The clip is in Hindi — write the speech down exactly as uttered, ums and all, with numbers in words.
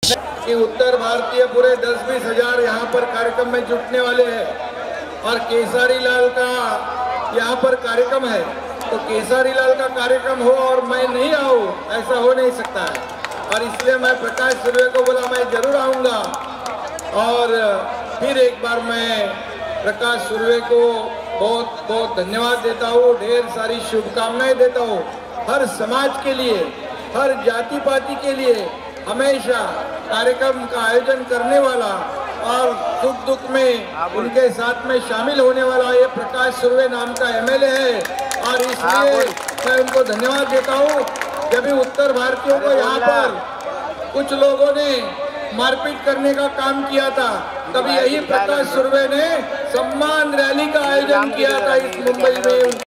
कि उत्तर भारतीय पूरे दस बीस हजार यहाँ पर कार्यक्रम में जुटने वाले हैं और केसारी लाल का यहाँ पर कार्यक्रम है, तो केसारी लाल का कार्यक्रम हो और मैं नहीं आऊँ, ऐसा हो नहीं सकता है। और इसलिए मैं प्रकाश सुर्वे को बोला मैं जरूर आऊँगा। और फिर एक बार मैं प्रकाश सुर्वे को बहुत बहुत धन्यवाद देता हूँ, ढेर सारी शुभकामनाएं देता हूँ। हर समाज के लिए, हर जाति पाति के लिए हमेशा कार्यक्रम का आयोजन करने वाला और सुख दुख में उनके साथ में शामिल होने वाला ये प्रकाश सुर्वे नाम का एमएलए है। और इसलिए मैं उनको धन्यवाद देता हूँ। जब भी उत्तर भारतीयों को यहाँ पर कुछ लोगों ने मारपीट करने का काम किया था, तब यही प्रकाश सुर्वे ने सम्मान रैली का आयोजन किया था इस मुंबई में।